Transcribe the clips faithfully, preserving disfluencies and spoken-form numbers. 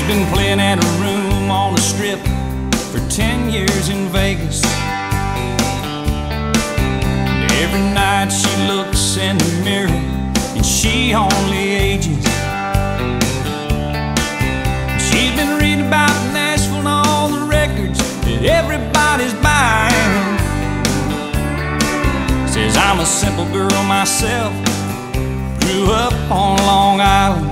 been playing at a room on the strip for ten years in Vegas. And every night she looks in the mirror and she only ages. She's been reading about Nashville and all the records that everybody's buying. Says I'm a simple girl myself, grew up on Long Island.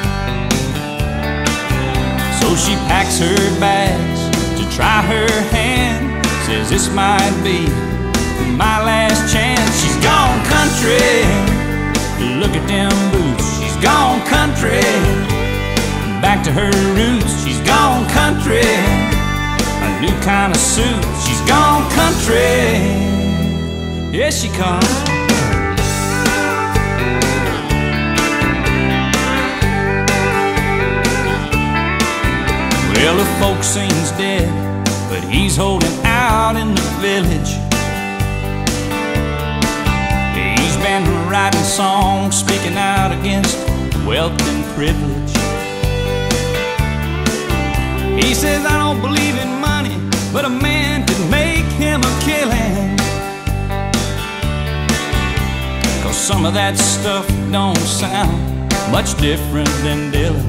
So she packs her bags to try her hand. Says this might be my last chance. She's gone country, look at them boots. She's gone country, back to her roots. She's gone country, a new kind of suit. She's gone country, here she comes. Well, the folk sings dead, but he's holding out in the village. He's been writing songs, speaking out against wealth and privilege. He says, I don't believe in money, but a man could make him a killing. Cause some of that stuff don't sound much different than Dylan.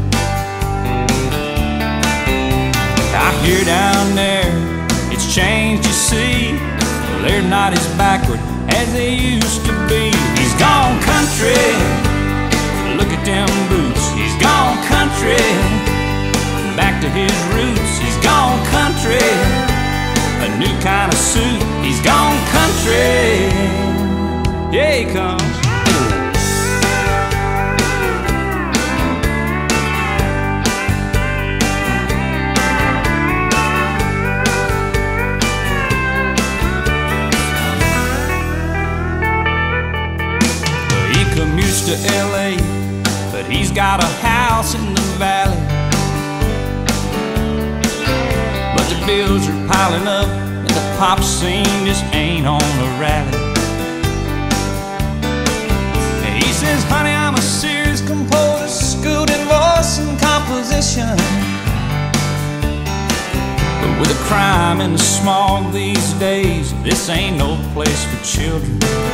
I hear down there, it's changed, you see. Well, they're not as backward as they used to be. He's gone country, look at them boots. He's gone country, back to his roots. He's gone country, a new kind of suit. He's gone country, yeah, he comes. Commutes to L A, but he's got a house in the valley. But the bills are piling up and the pop scene just ain't on a rally. And he says, honey, I'm a serious composer, schooled in voice and composition. But with the crime and the smog these days, this ain't no place for children.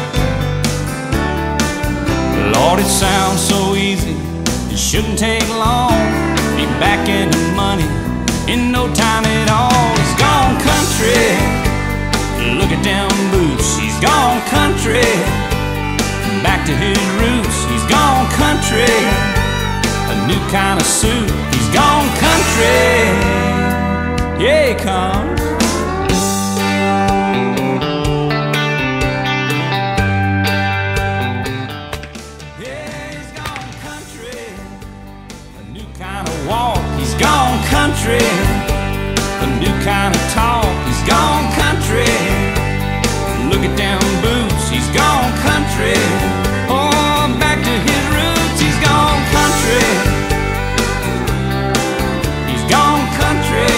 Lord, it sounds so easy, it shouldn't take long. Be back in the money in no time at all. He's gone country, look at them boots. He's gone country, back to his roots. He's gone country, a new kind of suit. He's gone country, yeah, he comes. He's gone country, a new kind of talk. He's gone country, look at them boots. He's gone country, oh, back to his roots. He's gone country, he's gone country.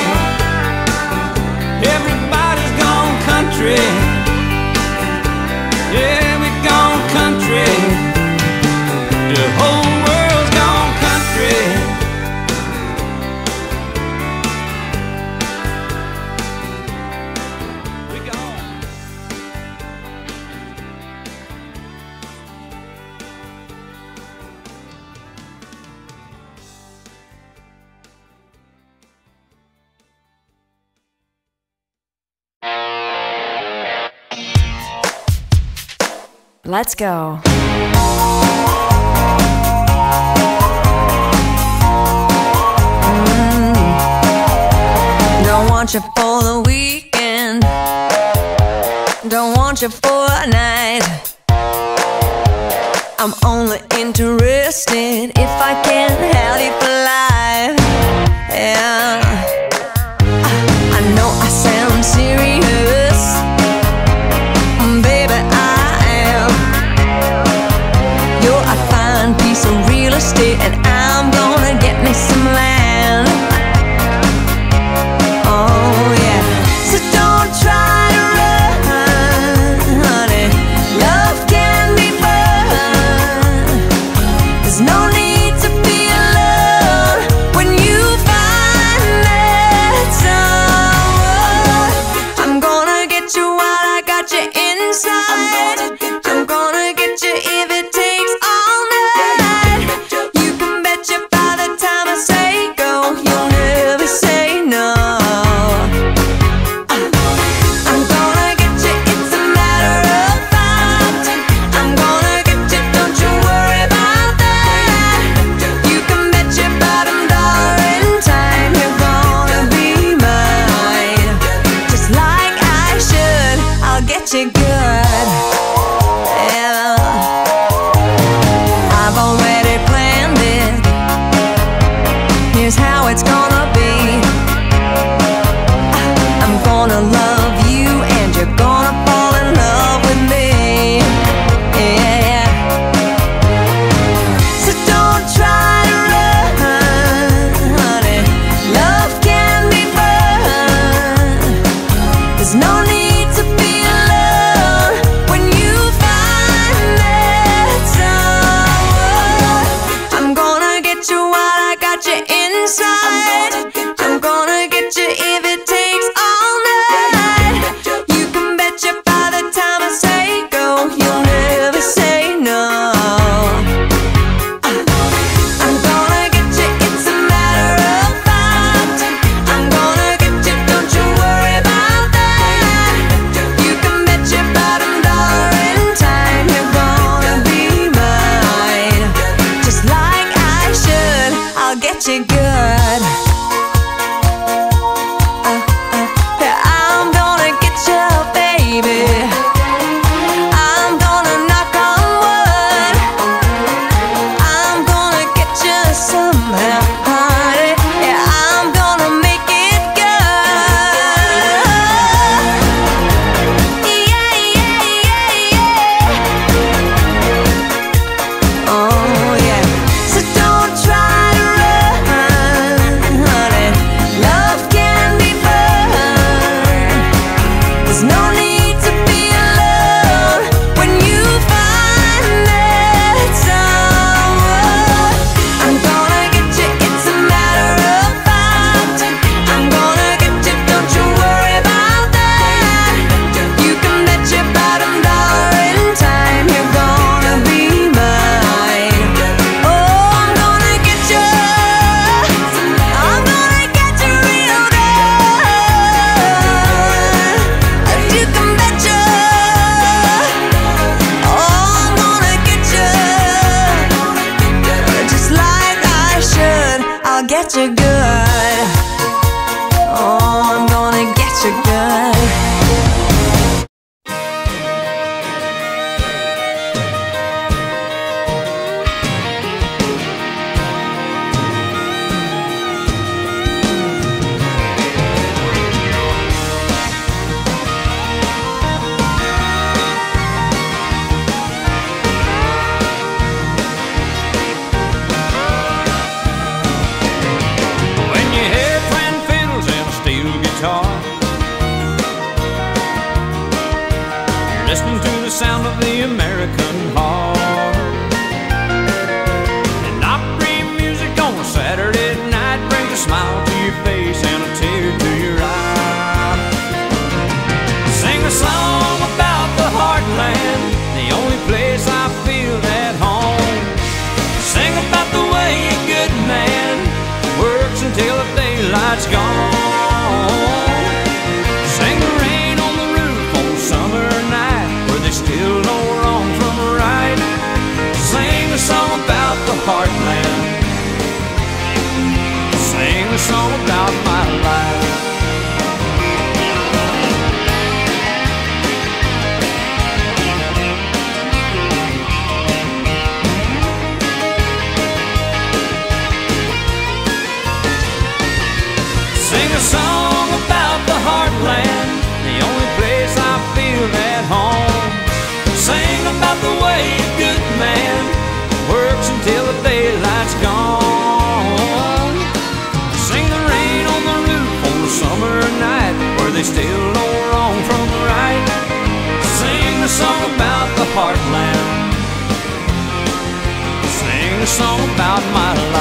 Everybody's gone country, yeah, we've gone country. The whole world's gone country. Let's go. Mm. Don't want you for the weekend, don't want you for a night. I'm only interested if I can have you for life. Yeah, I know I sound serious, baby, I am. You're a fine piece of real estate, and I'm gonna get me some land. Oh yeah, so don't try to run, honey. Love can be fun. There's no need to be alone. how it's gonna be. I'm gonna love you and you're gonna fall in love with me. Yeah. So don't try to run, honey. Love can be fun. There's no need to be alone when you find that someone. I'm gonna get you while I got you inside. I'm gonna get you if it takes all night. You can bet you by the time I say go, you'll never say no. I'm gonna get you, it's a matter of fact. I'm gonna get you, don't you worry about that. You can bet your bottom dollar in time you're gonna be mine. Just like I should, I'll get you good. Uh, uh, yeah, I'm gonna get you, baby. I'm gonna knock on wood. I'm gonna get you somehow, honey. Yeah, I'm gonna make it good. Yeah, yeah, yeah, yeah. Oh yeah. So don't try to run, honey. Love can be fun. There's no need to be alone when you find that someone. I'm gonna get you, it's a matter of fact. I'm gonna get you, don't you worry about that. You can bet your bottom dollar in time you're gonna be mine. Oh, I'm gonna get you, I'm gonna get you real good. You can bet you, oh, I'm gonna get you, just like I should, I'll get you good. Oh, I'm gonna get you good. When you hear twin fiddles and a steel guitar, you're listening to the sound of the American heart. And Opry music on a Saturday night brings a smile to your face and a tear to your eye. Sing a song about the heartland, the only place I feel at home. Sing about the way a good man works until the daylight's gone. Sing the rain on the roof on a summer night where they still know wrong from right. Sing a song about the heartland. Sing a song about my life. Sing a song about the heartland, the only place I feel at home. Sing about the way a good man works until the daylight's gone. Sing the rain on the roof on the summer night where they still know wrong from right. Sing a song about the heartland. Sing a song about my life.